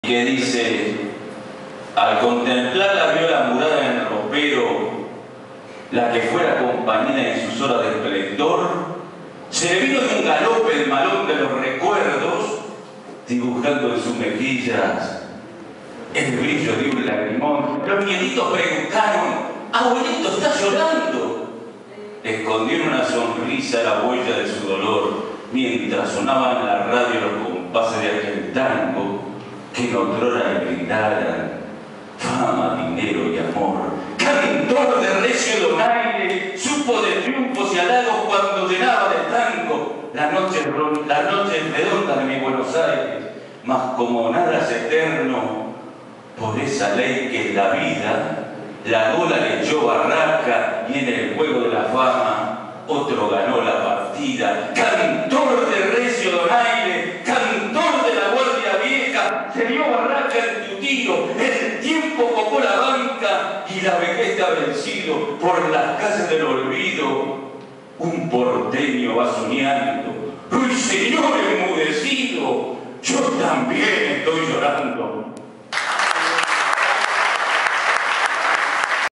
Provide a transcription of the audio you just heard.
que dice: al contemplarla vio la murada en el ropero, la que fuera compañera en sus horas de esplendor, se le vino de un galope el malón de los recuerdos, dibujando en sus mejillas el brillo de un lagrimón. Los nietitos preguntaron: abuelito, ¿está llorando? Escondió en una sonrisa la huella de su dolor, mientras sonaban en la radio los compases de aquel tango que en otrora le brindaran fama, dinero y amor. Cantor de recio donaire, supo de triunfos y halagos cuando llenaba de tango las noches redondas de mi Buenos Aires. Mas como nada es eterno, por esa ley que es la vida, la gola le echó barraca y en el juego de la fama otro ganó la partida. Cantor de recio donaire, cantor de la guardia vieja, se dio barraca en tu tiro, el tiempo copó la banca y la vejez ha vencido. Por las calles del olvido un porteño va soñando. ¡Uy, señor enmudecido! Yo también estoy llorando.